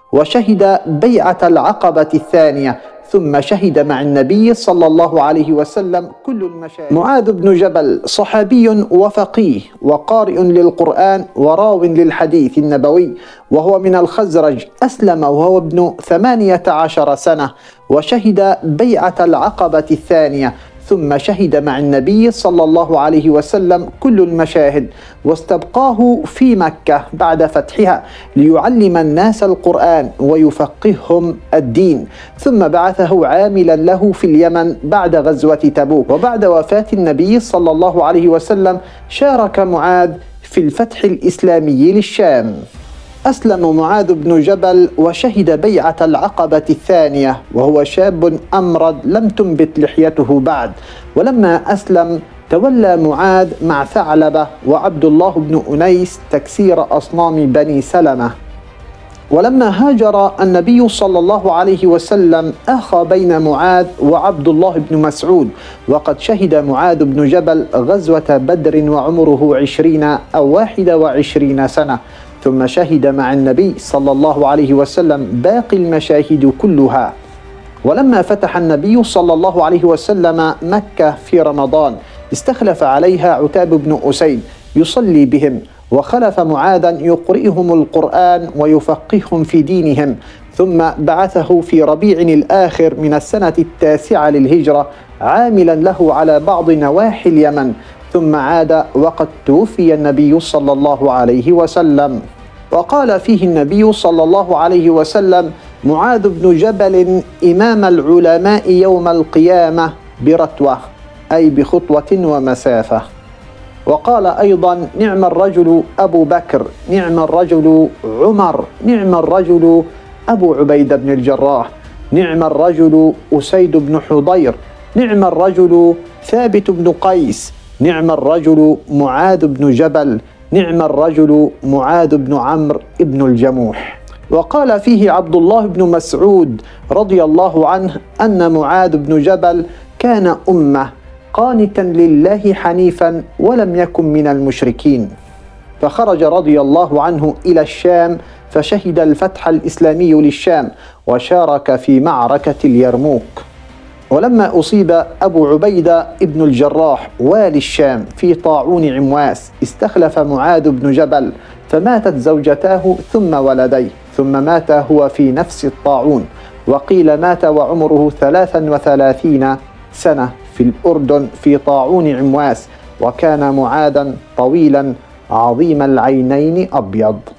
وشهد بيعة العقبة الثانية، ثم شهد مع النبي صلى الله عليه وسلم كل المشاهد. معاذ بن جبل صحابي وفقيه وقارئ للقرآن وراو للحديث النبوي، وهو من الخزرج. أسلم وهو ابن 18 سنة، وشهد بيعة العقبة الثانية، ثم شهد مع النبي صلى الله عليه وسلم كل المشاهد، واستبقاه في مكة بعد فتحها ليعلم الناس القرآن ويفقههم الدين، ثم بعثه عاملا له في اليمن بعد غزوة تبوك. وبعد وفاة النبي صلى الله عليه وسلم شارك معاذ في الفتح الإسلامي للشام. أسلم معاذ بن جبل وشهد بيعة العقبة الثانية وهو شاب أمرد لم تنبت لحيته بعد. ولما أسلم تولى معاذ مع ثعلبة وعبد الله بن أنيس تكسير أصنام بني سلمة. ولما هاجر النبي صلى الله عليه وسلم أخى بين معاذ وعبد الله بن مسعود، وقد شهد معاذ بن جبل غزوة بدر وعمره 20 أو 21 سنة، ثم شهد مع النبي صلى الله عليه وسلم باقي المشاهد كلها. ولما فتح النبي صلى الله عليه وسلم مكة في رمضان استخلف عليها عتاب بن أسيد يصلي بهم، وخلف معاذا يقرئهم القرآن ويفقههم في دينهم، ثم بعثه في ربيع الآخر من السنة 9 للهجرة عاملا له على بعض نواحي اليمن، ثم عاد وقد توفي النبي صلى الله عليه وسلم. وقال فيه النبي صلى الله عليه وسلم: معاذ بن جبل إمام العلماء يوم القيامة برتوة، أي بخطوة ومسافة. وقال أيضا: نعم الرجل أبو بكر، نعم الرجل عمر، نعم الرجل أبو عبيدة بن الجراح، نعم الرجل أسيد بن حضير، نعم الرجل ثابت بن قيس، نعم الرجل معاذ بن جبل، نعم الرجل معاذ بن عمرو بن الجموح. وقال فيه عبد الله بن مسعود رضي الله عنه أن معاذ بن جبل كان أمة قانتا لله حنيفا ولم يكن من المشركين، فخرج رضي الله عنه إلى الشام فشهد الفتح الإسلامي للشام وشارك في معركة اليرموك. ولما أصيب أبو عبيدة ابن الجراح والي الشام في طاعون عمواس استخلف معاذ بن جبل، فماتت زوجتاه ثم ولديه، ثم مات هو في نفس الطاعون، وقيل مات وعمره 33 سنة في الأردن في طاعون عمواس. وكان معاذا طويلا عظيم العينين أبيض.